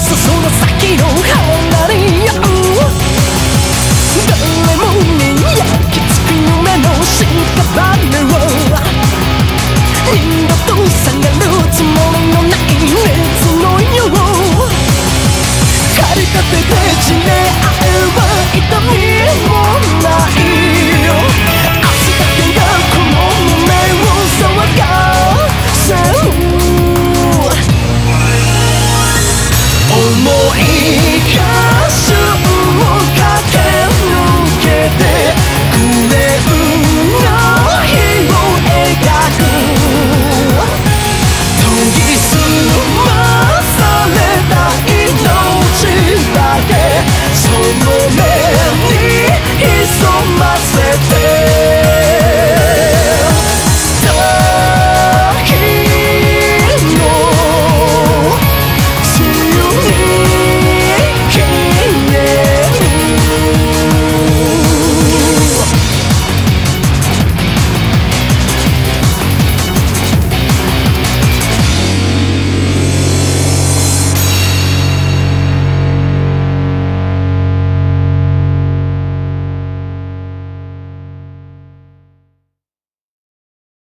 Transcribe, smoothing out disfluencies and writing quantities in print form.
その先を離れよう。誰もに焼き付く夢の屍を二度と下がるつもりのない熱のよう、駆り立てて散れ合えば痛みもないよ。明日だけがこの胸を騒がせる。思い